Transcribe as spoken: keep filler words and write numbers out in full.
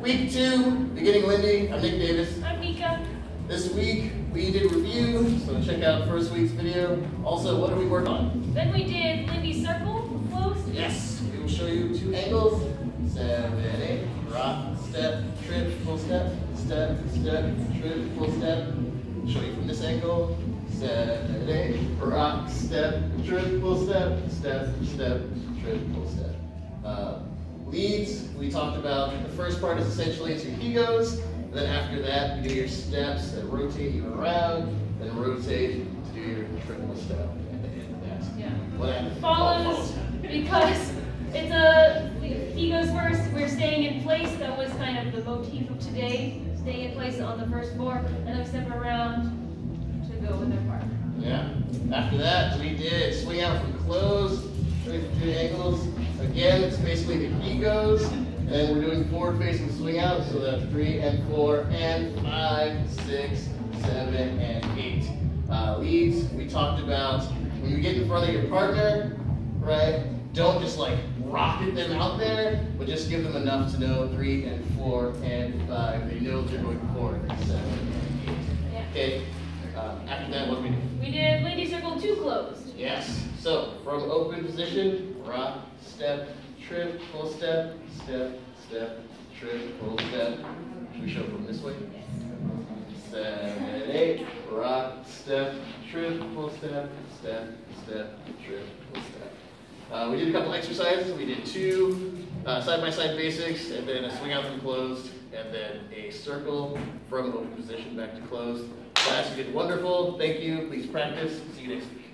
week two, beginning Lindy. I'm Nick Davis. I'm Mika. This week we did review, so check out first week's video. Also, what did we work on? Then we did Lindy's circle, closed. Yes, we will show you two angles. Seven, eight, rock, step, trip, full step, step, step, trip, full step. Show you from this angle. Seven, eight, rock, step, trip, full step, step, step, trip, full step. Uh, leads, we talked about the first part is essentially it's your egos. And then after that, you do your steps that rotate you around, then rotate to do your triple step at the end of that. Yeah. What happens? Follows, because it's a, he goes first, we're staying in place. That was kind of the motif of today. Staying in place on the first four, and then we step around to go with our partner. Yeah. After that, we did swing out from closed, straight to two angles. Again, it's basically the egos, and we're doing forward facing swing out, so that's three and four and five, six, seven, and eight. Uh, leads, we talked about when you get in front of your partner, right? Don't just like rocket them out there, but just give them enough to know three and four and five. They know they're going forward. Seven and eight. Yeah. Okay. Uh, after that, what do we do? We did Lindy circle two closed. Yes. So from open position, rock, step, trip, full step, step, step, trip, full step. Should we show from this way? Yes. Seven, eight, rock, step, trip, full step, step, step, trip, full step. Uh, we did a couple exercises. We did two uh, side-by-side basics, and then a swing out from closed, and then a circle from open position back to closed. Class, you did wonderful. Thank you. Please practice. See you next week.